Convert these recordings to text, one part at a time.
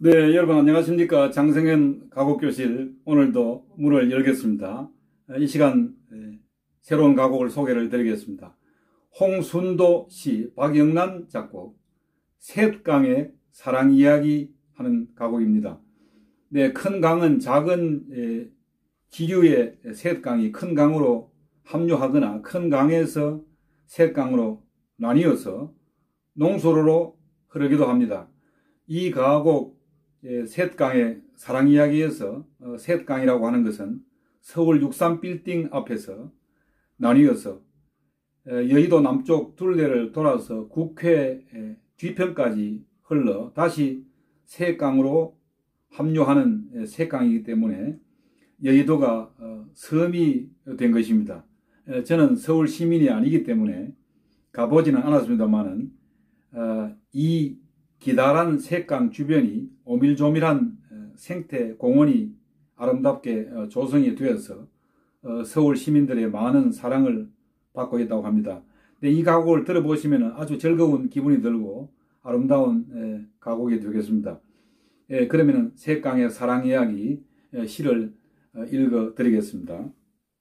네, 여러분 안녕하십니까. 장성현 가곡교실 오늘도 문을 열겠습니다. 이 시간 새로운 가곡을 소개를 드리겠습니다. 홍순도 시, 박영란 작곡, 셋강의 사랑 이야기 하는 가곡입니다. 네, 큰 강은 작은 기류의 셋강이 큰 강으로 합류하거나 큰 강에서 셋강으로 나뉘어서 농소로로 흐르기도 합니다. 이 가곡 셋강의 사랑 이야기에서 셋강이라고 하는 것은 서울 63빌딩 앞에서 나뉘어서 여의도 남쪽 둘레를 돌아서 국회 뒤편까지 흘러 다시 셋강으로 합류하는 셋강이기 때문에 여의도가 섬이 된 것입니다. 저는 서울 시민이 아니기 때문에 가보지는 않았습니다만은 이 기다란 셋강 주변이 오밀조밀한 생태 공원이 아름답게 조성이 되어서 서울 시민들의 많은 사랑을 받고 있다고 합니다. 이 가곡을 들어보시면 아주 즐거운 기분이 들고 아름다운 가곡이 되겠습니다. 그러면 셋강의 사랑 이야기 시를 읽어 드리겠습니다.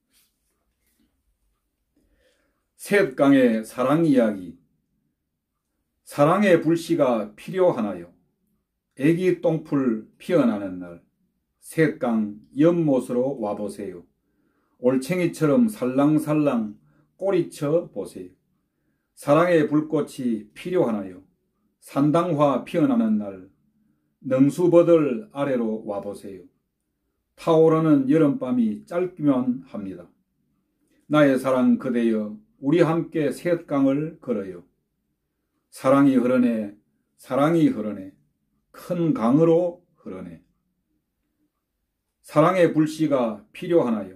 셋강의 사랑 이야기. 사랑의 불씨가 필요하나요? 애기 똥풀 피어나는 날 셋강 연못으로 와보세요. 올챙이처럼 살랑살랑 꼬리쳐 보세요. 사랑의 불꽃이 필요하나요? 산당화 피어나는 날 능수버들 아래로 와보세요. 타오르는 여름밤이 짧기만 합니다. 나의 사랑 그대여 우리 함께 셋강을 걸어요. 사랑이 흐르네, 사랑이 흐르네, 큰 강으로 흐르네. 사랑의 불씨가 필요하나요?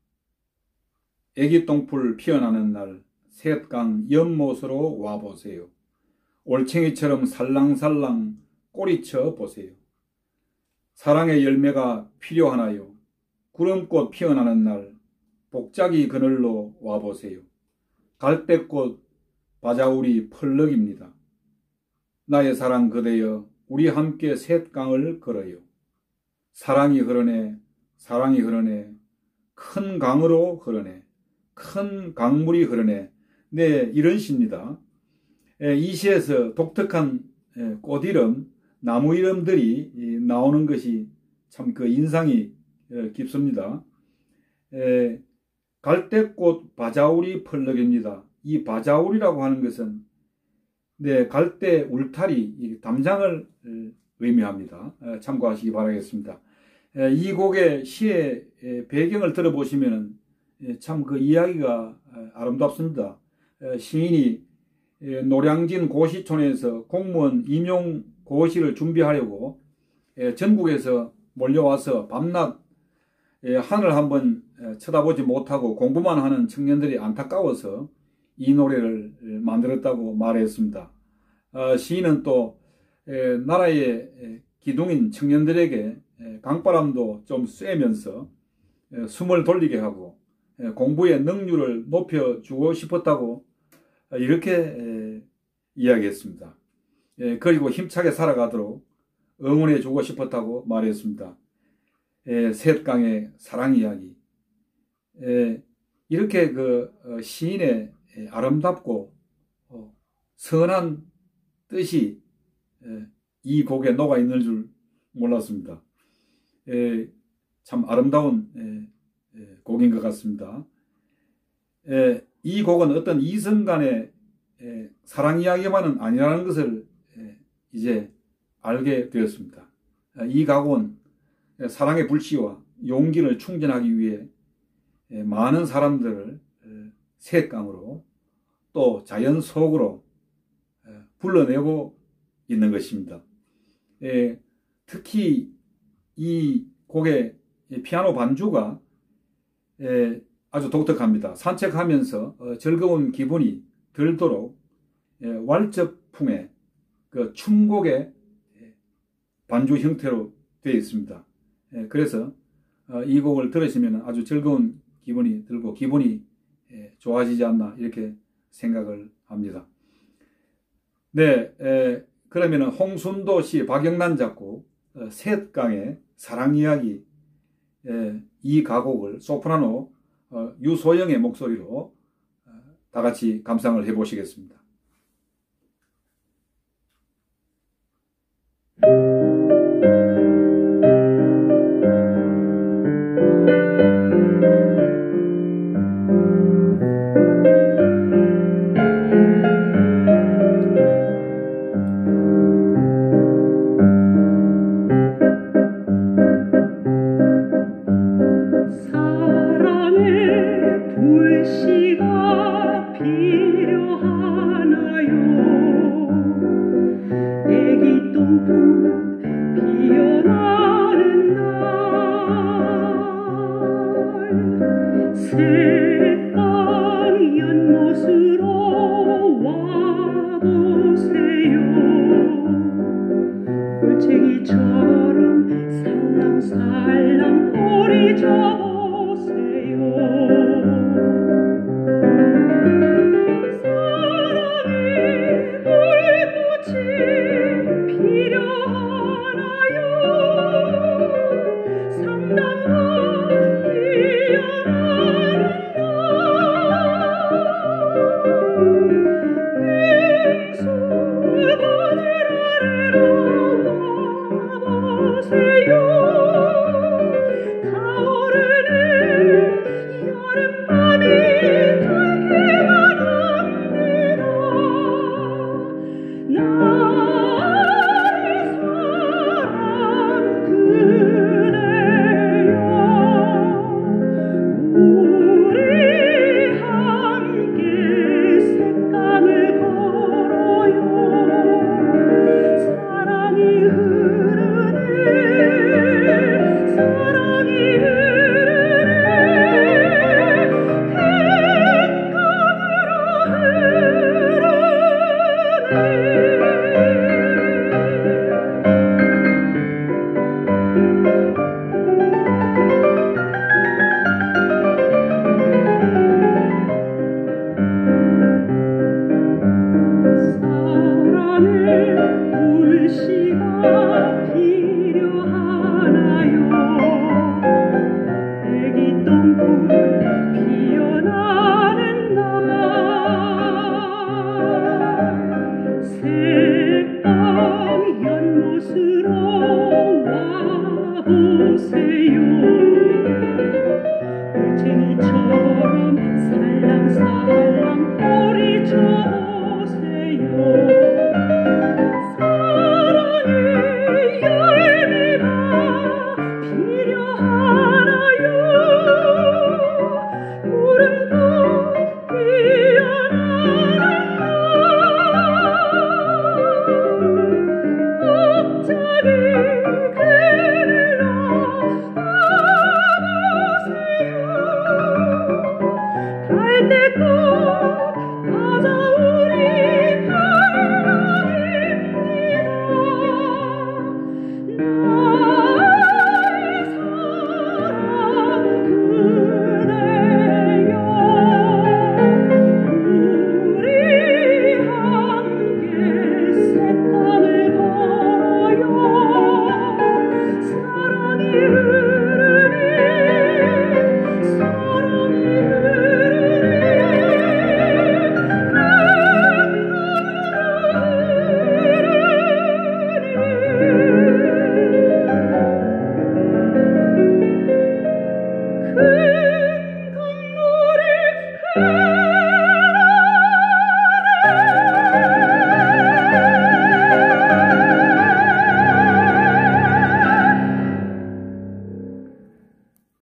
애기 똥풀 피어나는 날 셋강 연못으로 와보세요. 올챙이처럼 살랑살랑 꼬리쳐 보세요. 사랑의 열매가 필요하나요? 구름꽃 피어나는 날 복작이 그늘로 와보세요. 갈대꽃 바자울이 펄럭입니다. 나의 사랑 그대여 우리 함께 셋강을 걸어요. 사랑이 흐르네, 사랑이 흐르네, 큰 강으로 흐르네, 큰 강물이 흐르네. 네, 이런 시입니다. 이 시에서 독특한 꽃 이름, 나무 이름들이 나오는 것이 참 그 인상이 깊습니다. 갈대꽃 바자울이 펄럭입니다. 이 바자울이라고 하는 것은 갈대 울타리, 담장을 의미합니다. 참고하시기 바라겠습니다. 이 곡의 시의 배경을 들어보시면 참 그 이야기가 아름답습니다. 시인이 노량진 고시촌에서 공무원 임용 고시를 준비하려고 전국에서 몰려와서 밤낮 하늘 한번 쳐다보지 못하고 공부만 하는 청년들이 안타까워서 이 노래를 만들었다고 말했습니다. 시인은 또 나라의 기둥인 청년들에게 강바람도 좀 쐬면서 숨을 돌리게 하고 공부의 능률을 높여주고 싶었다고 이렇게 이야기했습니다. 그리고 힘차게 살아가도록 응원해주고 싶었다고 말했습니다. 셋강의 사랑 이야기. 이렇게 그 시인의 아름답고 선한 뜻이 이 곡에 녹아 있는 줄 몰랐습니다. 참 아름다운 곡인 것 같습니다. 이 곡은 어떤 이성 간의 사랑 이야기만은 아니라는 것을 이제 알게 되었습니다. 이 가곡은 사랑의 불씨와 용기를 충전하기 위해 많은 사람들을 셋강으로 또 자연 속으로 불러내고 있는 것입니다. 특히 이 곡의 피아노 반주가 아주 독특합니다. 산책하면서 즐거운 기분이 들도록 왈츠풍의 그 춤곡의 반주 형태로 되어 있습니다. 그래서 이 곡을 들으시면 아주 즐거운 기분이 들고 기분이 좋아지지 않나 이렇게 생각을 합니다. 네, 그러면 홍순도 시, 박영란 작곡, 셋강의 사랑 이야기 이 가곡을 소프라노 유소영의 목소리로 다 같이 감상을 해보시겠습니다.